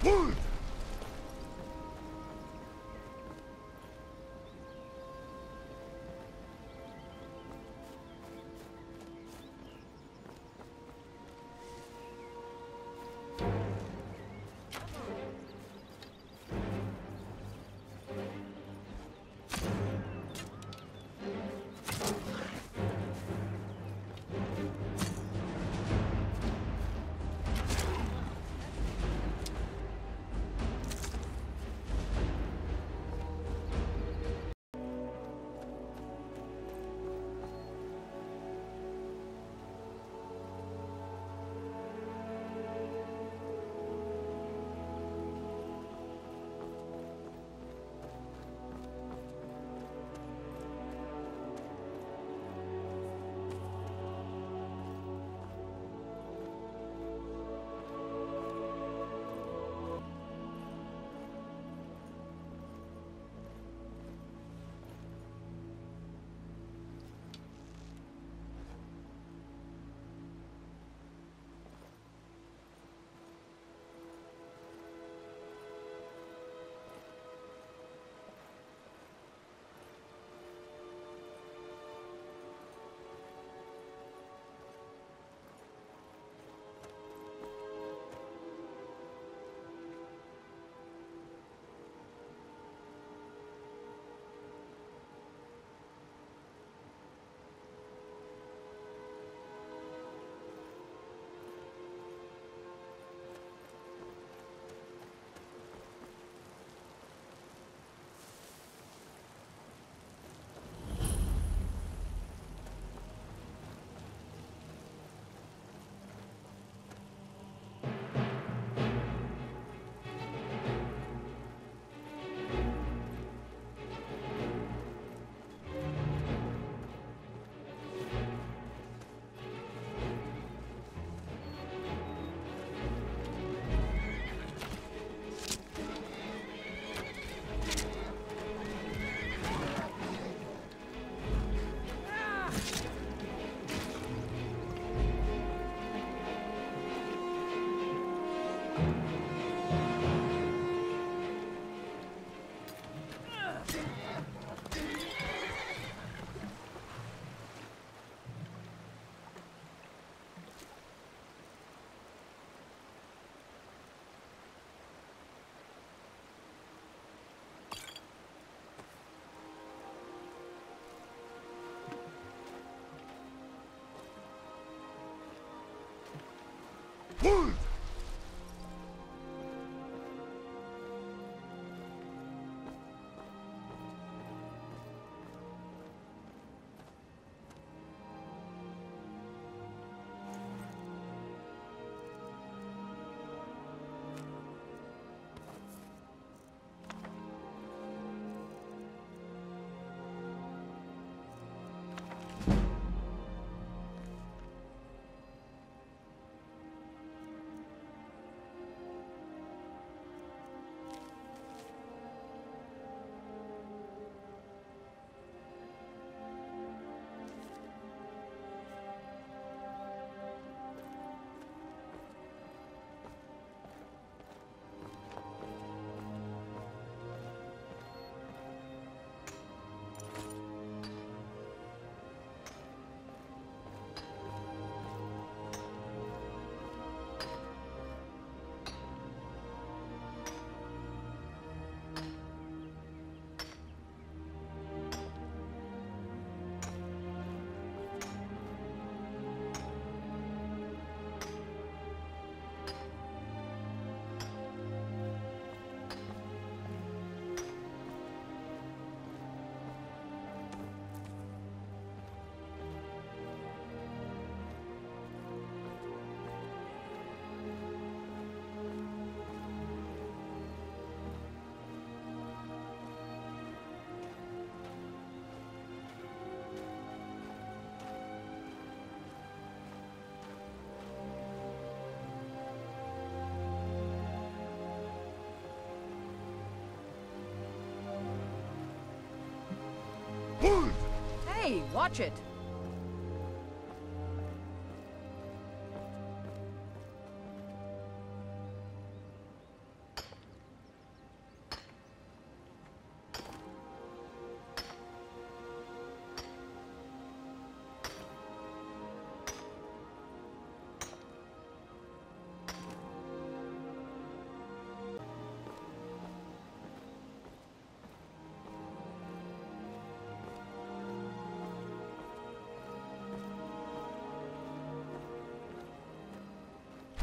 Hey, watch it!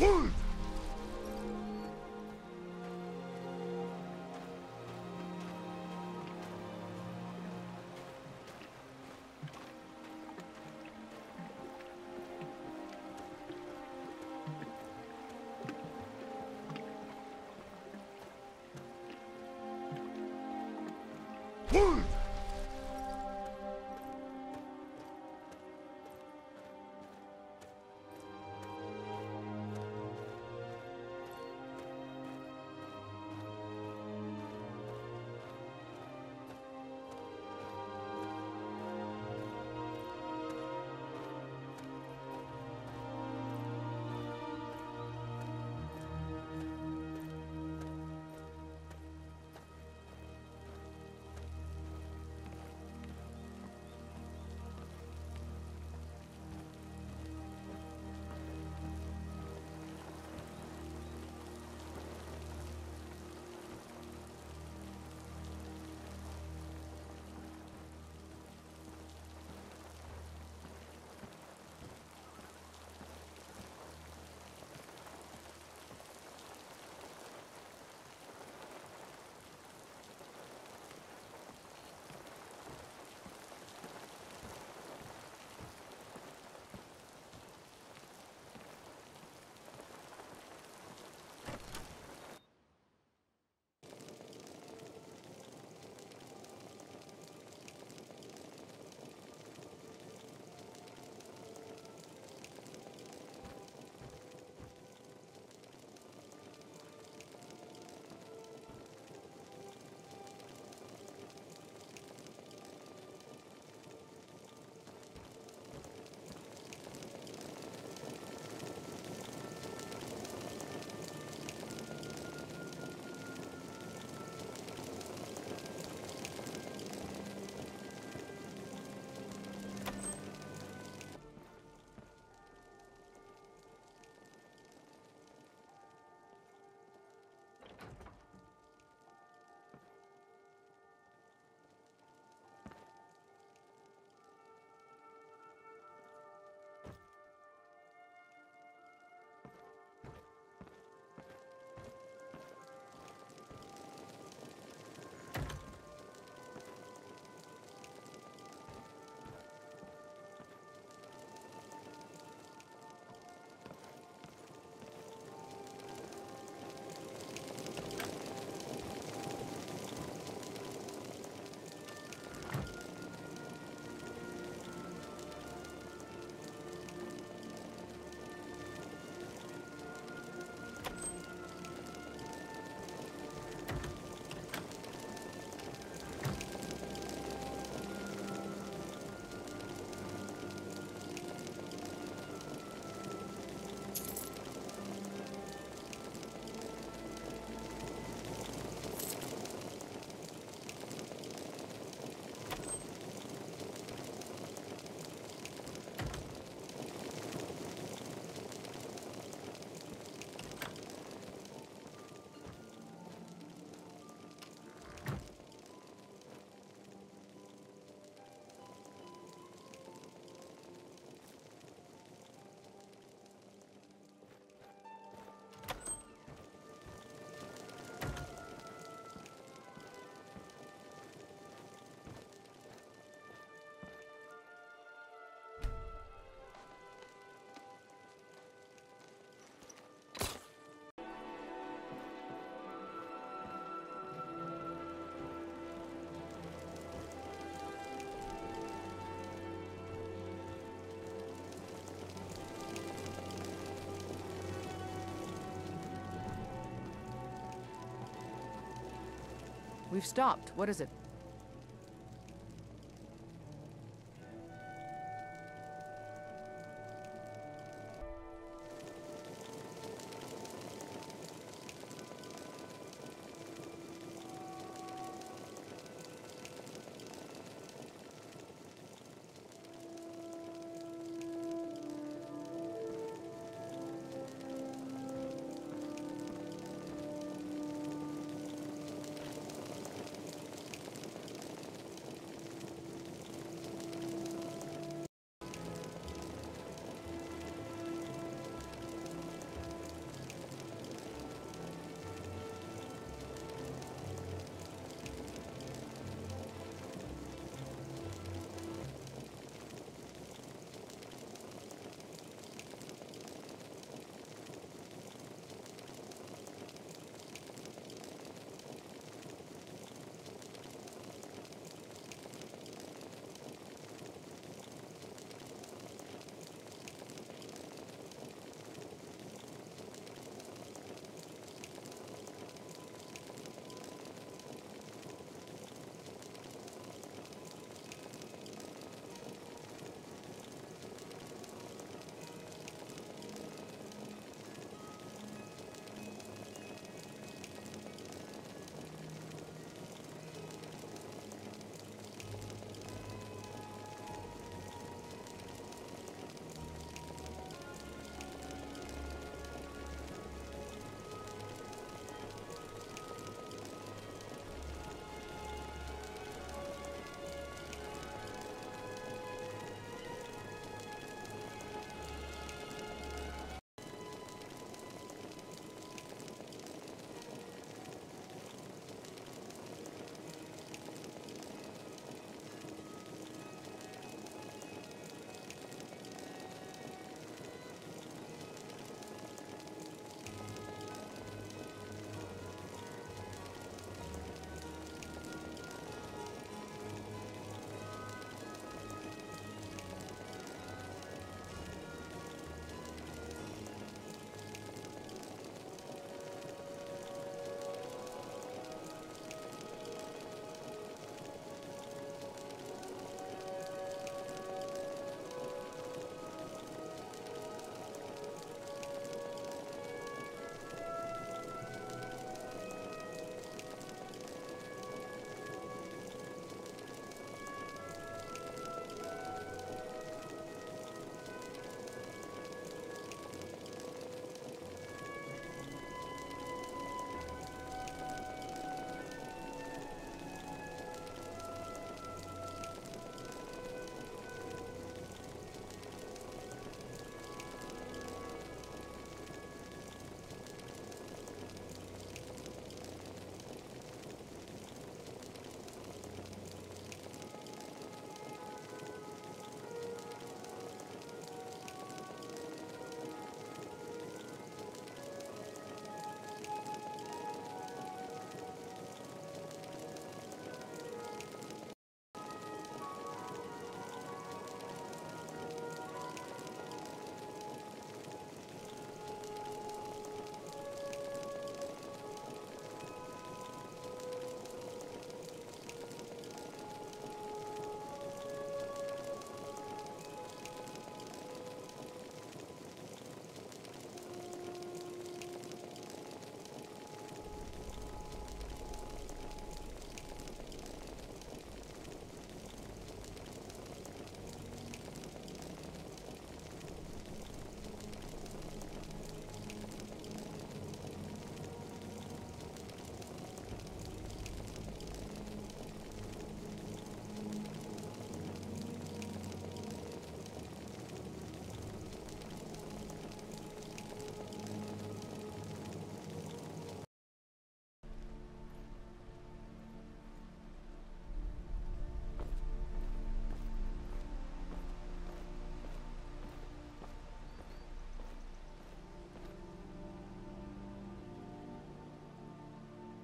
We've stopped. What is it?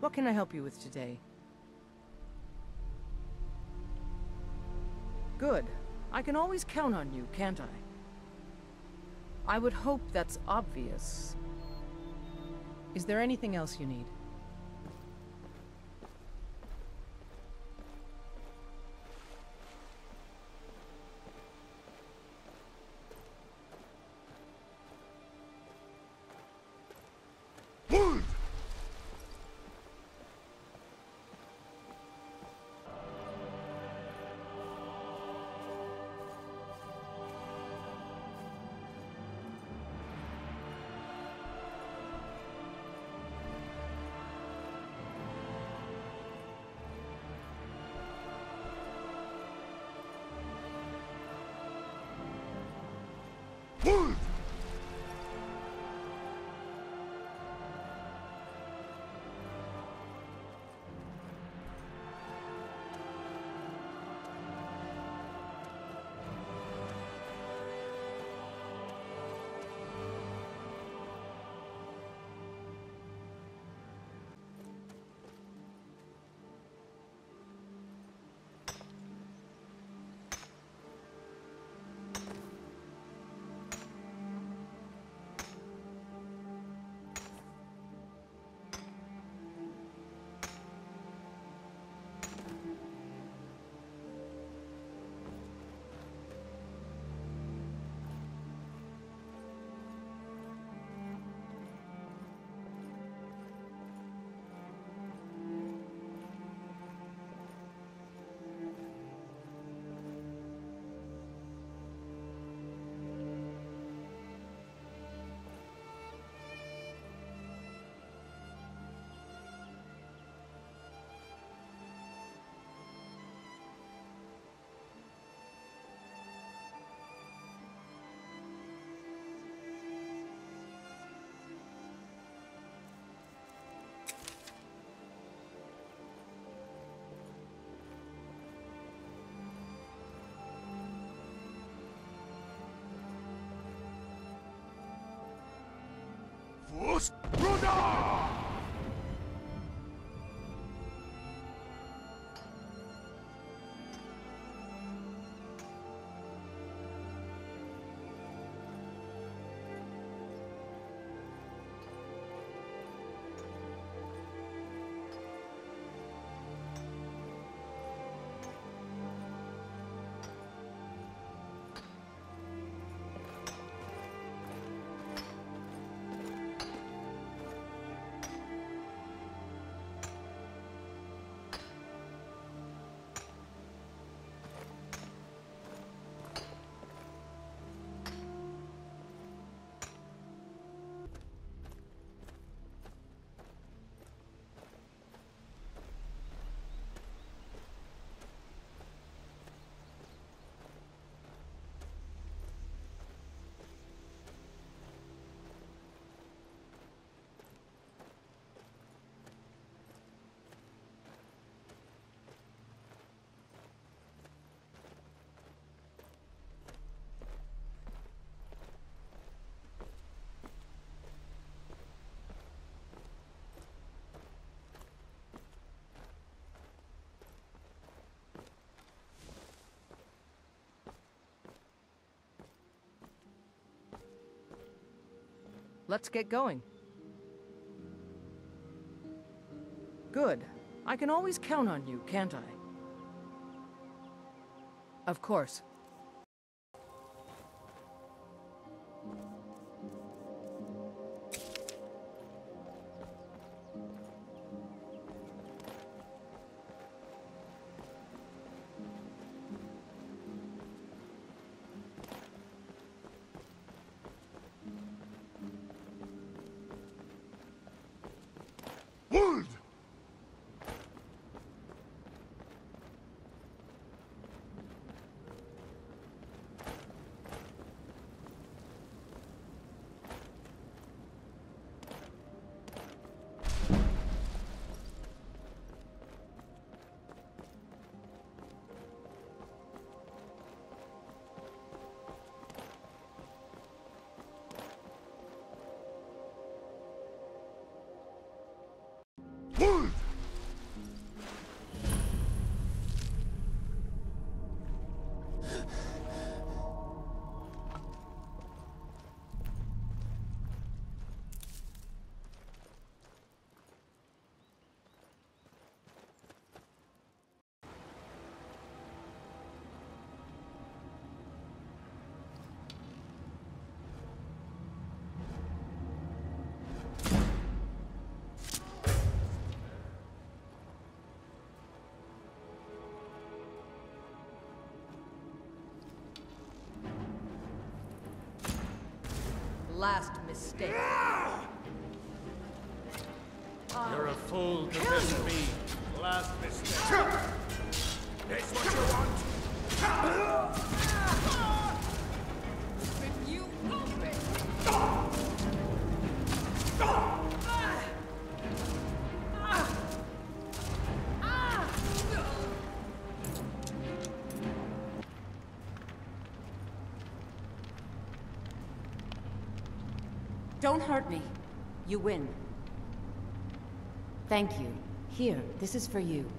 What can I help you with today? Good. I can always count on you, can't I? I would hope that's obvious. Is there anything else you need? Let's get going. Good. I can always count on you, can't I? Of course. Wolf! Last mistake. You're a fool to listen to me. Last mistake. That's what you want? You open! Don't hurt me. You win. Thank you. Here, this is for you.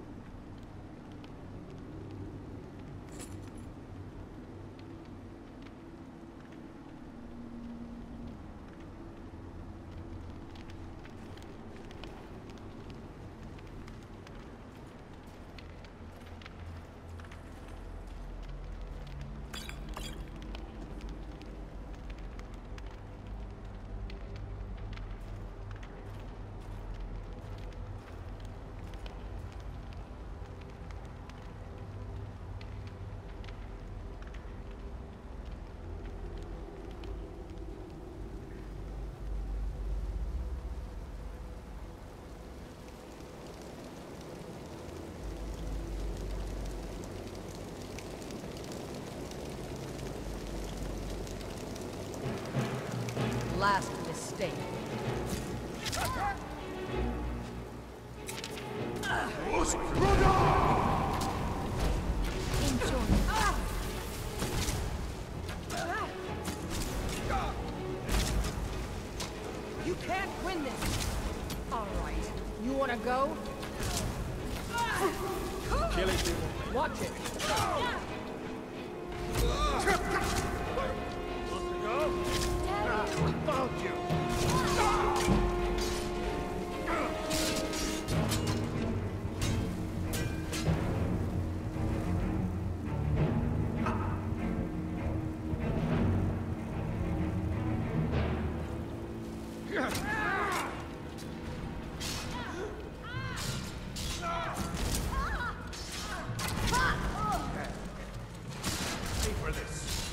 Last mistake. You can't win this. All right. You want to go? Killing people. Watch it. Want to go? We found you. Pay for this.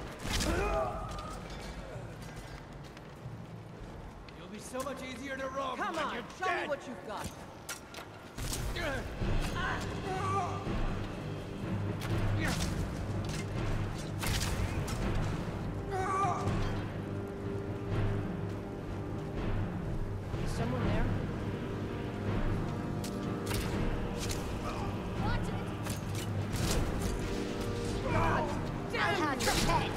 You'll be so much easier to rob Come when on, you're show dead. me what you've got. Is someone there? Watch it! God I damn had your head.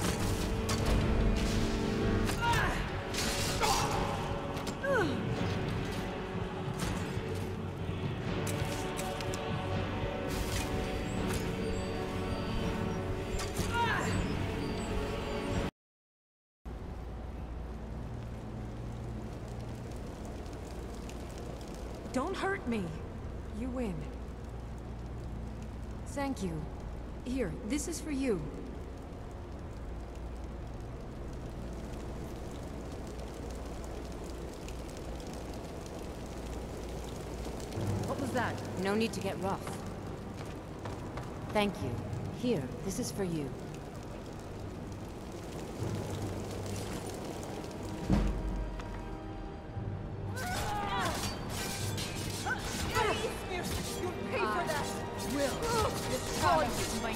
Don't hurt me. You win. Thank you. Here, this is for you. What was that? No need to get rough. Thank you. Here, this is for you. You'll pay for that! Will. Destroy this might.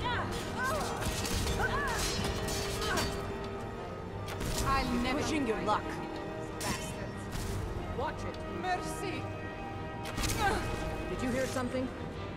I'll never Pushing your luck. Bastards. Watch it. Merci. Did you hear something?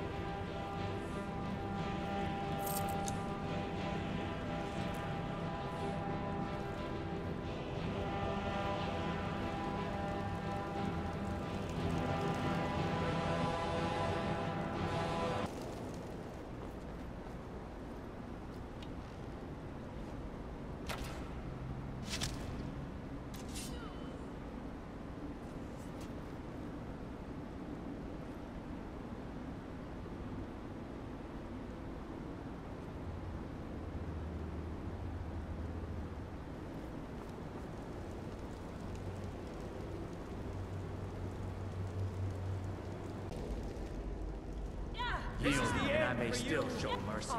This is the end, and I may still show mercy.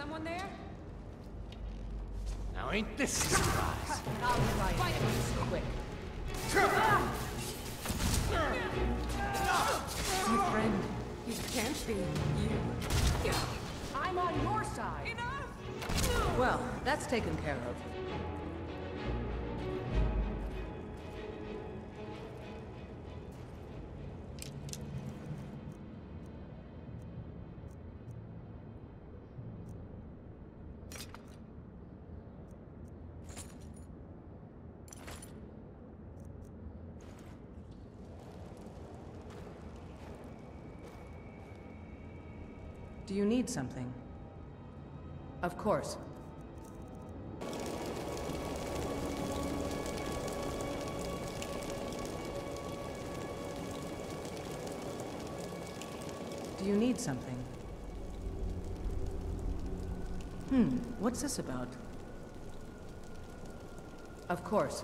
someone there? Now ain't this a surprise? I'll try and make this quick. My friend, You can't be. You. I'm on your side. Enough! Well, that's taken care of. Do you need something? Of course. Do you need something? What's this about? Of course.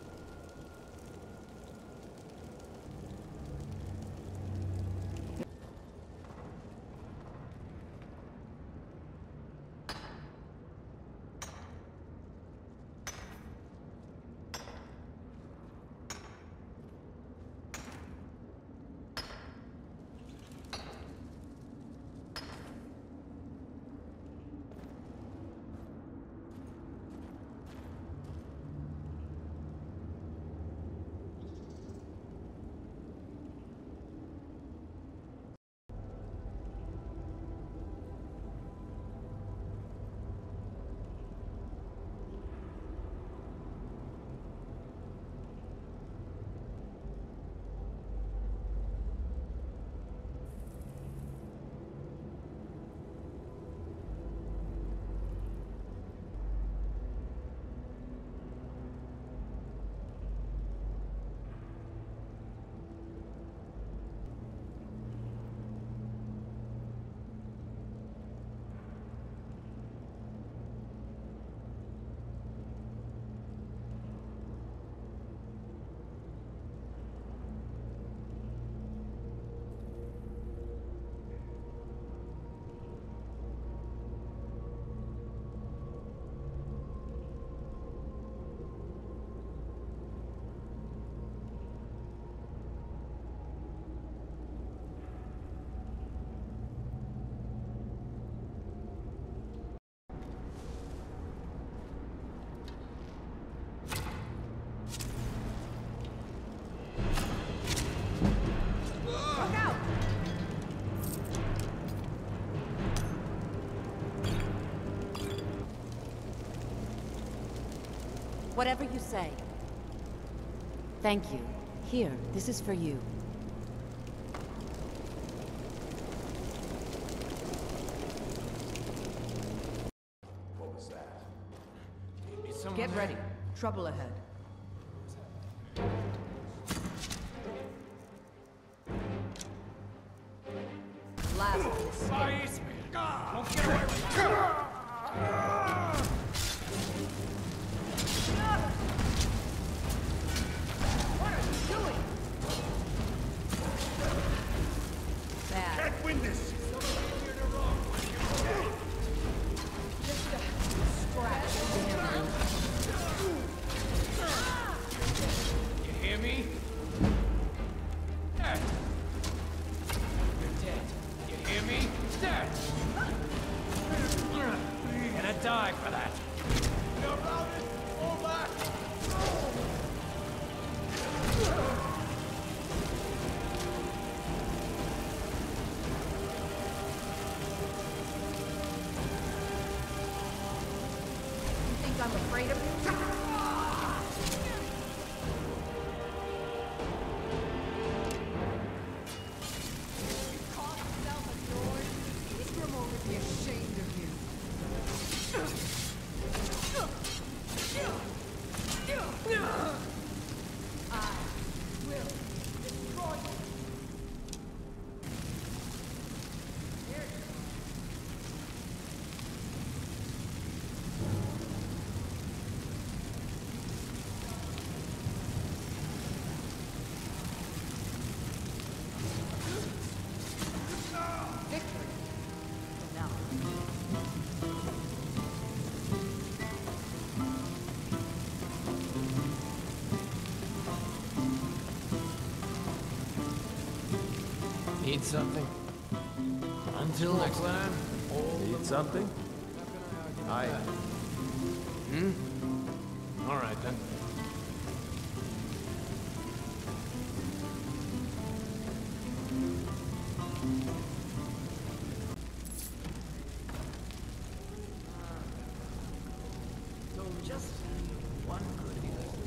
Whatever you say. Thank you. Here, this is for you. What was that? Get ready. Trouble ahead. Last. Spice! Don't get away with it! What are you doing? Bad. Can't win this! Just a scratch. You hear me? Dead. You're dead. You hear me? Dead. You're gonna die for that. You're routed. Fall back. You think I'm afraid of you? Need something? Until next time. Need something? I... All right then. So just one good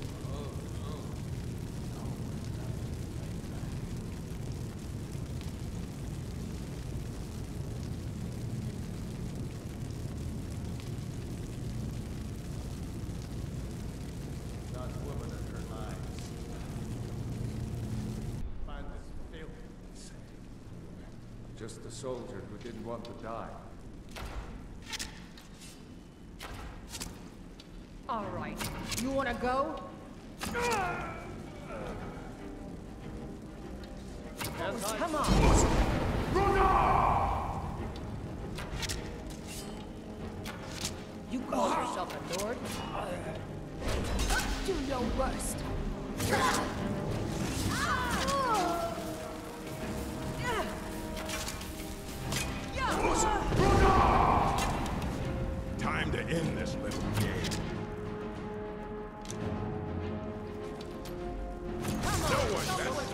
God's woman and her lives. Find this filth. Just the soldier who didn't want to die. All right. You wanna go? Come on. You call yourself a lord? Do your worst. Time to end this little game. No one messes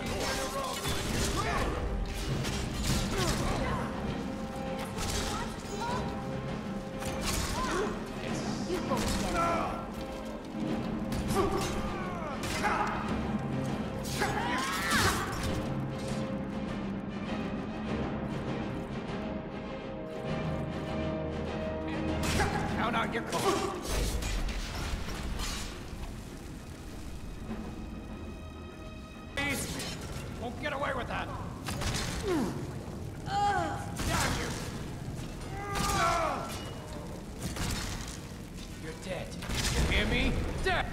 You go get it. Count out your cards. Please. Won't get away with that. Damn you. You're dead. You hear me? Dead.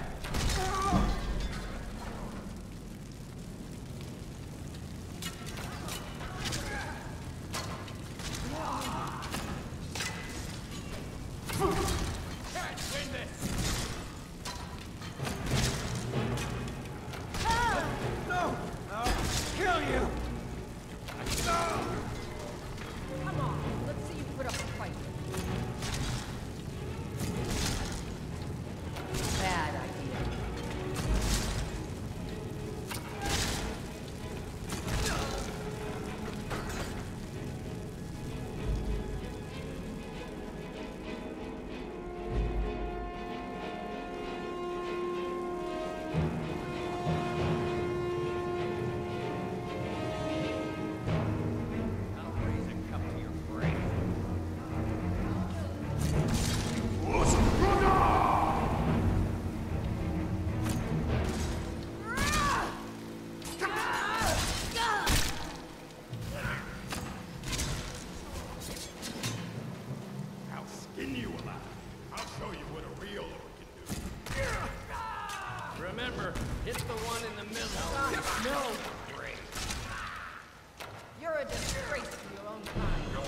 Can't win this. No! I'll kill you! Come on. Let's see you put up a fight. Bad idea. I'll raise a cup to your brain. I'll skin you alive. I'll show you what a real orc can do. Remember, hit the one in the middle. No. You're a disgrace to your own kind.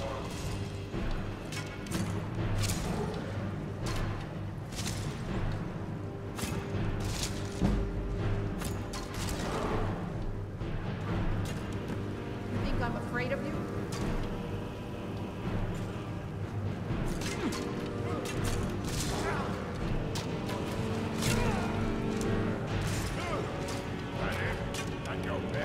You think I'm afraid of you? Ready? Not your best.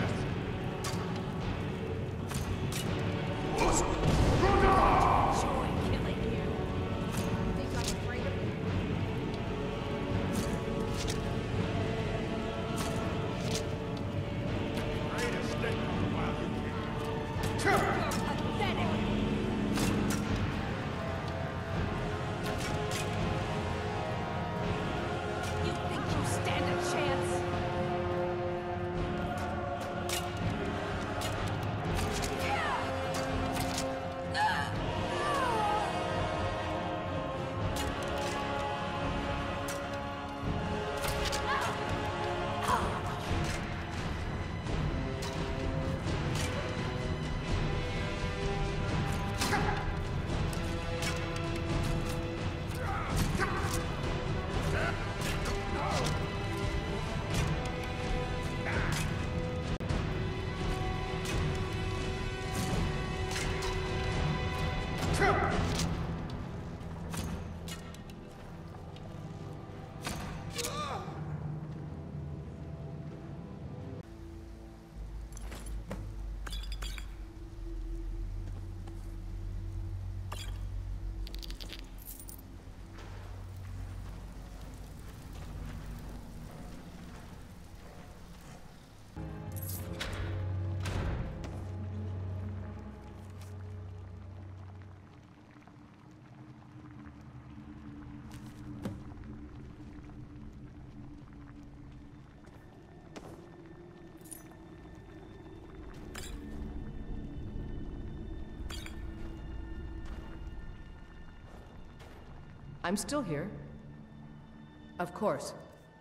I'm still here. Of course.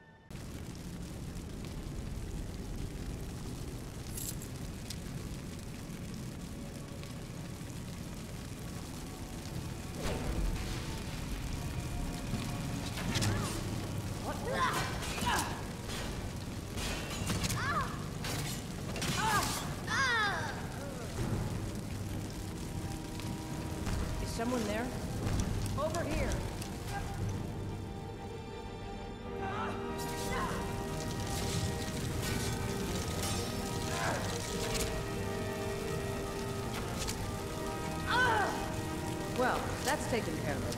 Is someone there? Over here. Well, that's taken care of.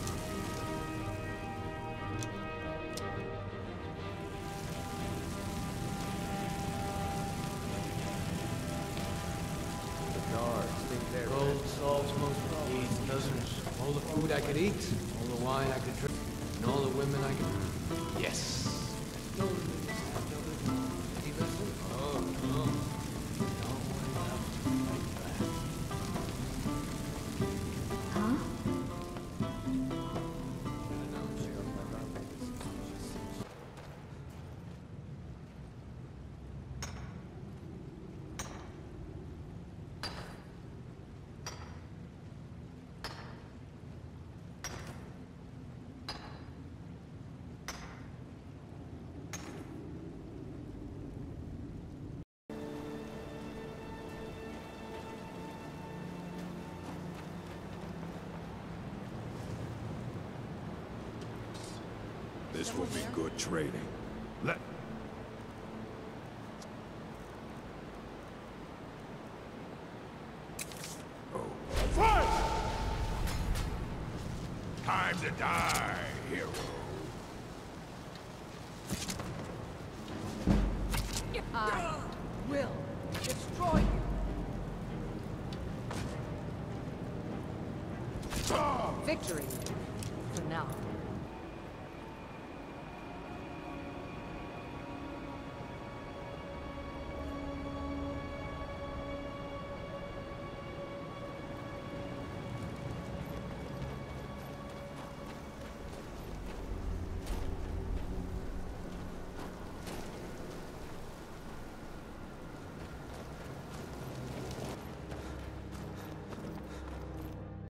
The guards think they're... Gold solves most problems, doesn't it? All the food I could eat, all the wine I could drink, and all the women I could... Yes! This will be good trading. Let... Oh. Fight! Time to die, hero. I will destroy you. Victory.